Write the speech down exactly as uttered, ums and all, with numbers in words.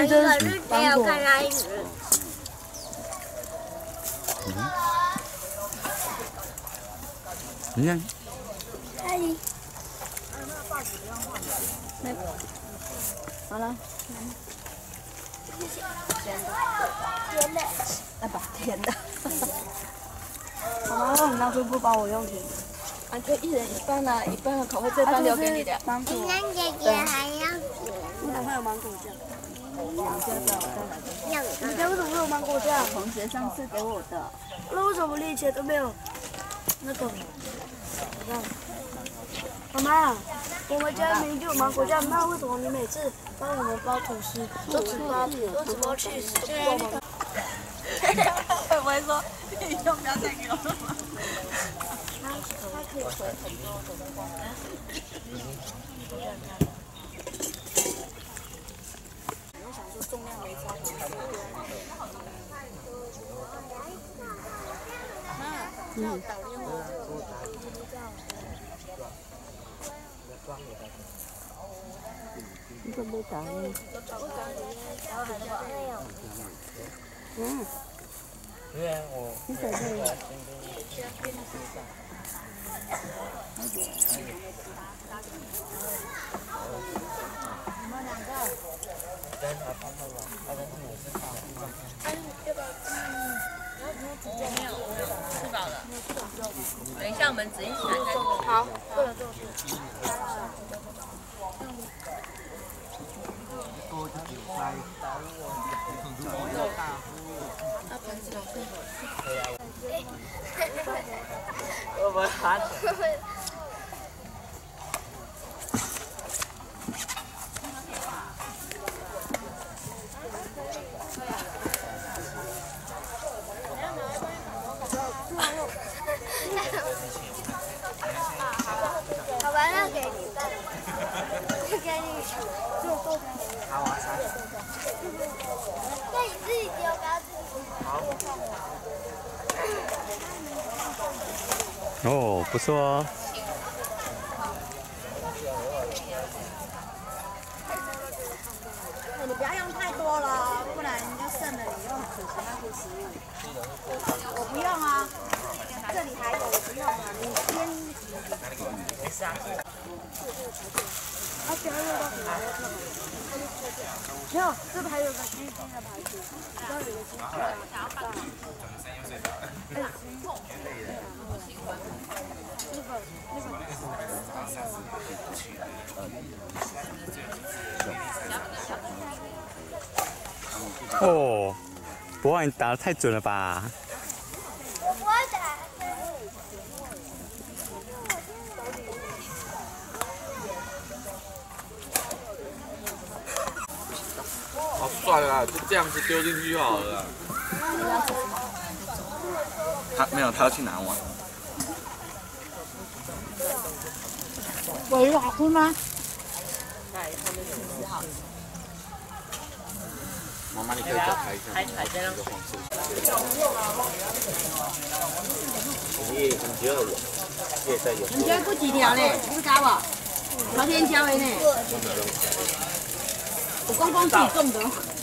以这是没有看到一只。 嗯。你看。 阿姨。 没。好了。 甜的。甜的。 哎不，甜的。妈妈，你当初不帮我用甜的。啊，就一人一半啊，一半的口味，这半留给你的。芒果。 你看姐姐还要甜。 你怎么会有芒果酱？两家的，我再来的。 两个。 你家为什么会有芒果酱？同学上次给我的。那为什么你以前都没有那个？妈妈，我们家明明就有芒果酱，那为什么你每次帮我们包吐司都只包都只包 cheese， 都不包芒果？会不会说你以后不要再给我了吗？他他可以回很多的话。我想说重量没差。妈，要导练吗？你准备导练？嗯。 对啊，我。 你手这个。你们两个。 跟他泡泡吧，他跟他们是泡。 没有，吃饱了。等一下我们指一起来再说。 好，不能做事。 多就韭菜， 那盆子老师。 我们拿起来。 好吧，那给你吧，给你。 好啊，三。 那你自己丢，不要自己。 好。 哦，不错哦。 你不要用太多了，不然你就剩了，你又很可惜浪费食物。我不用啊，这里还有，我不用啊，你先。 没事啊。 啊，加热到什么？没有，这还有个新鲜的牌子，这里有个新鲜的。哎，那个那个。 哦，博婉，你打得太准了吧！ 我打。 好算了，就这样子丢进去就好了。他没有，他要去拿碗。 我有好吃吗？ 妈妈，你可以再开一下。 开开这样。 你很第二碗，也在有。 你家过几条呢？你是加不？昨天交的呢。我公公自己种的。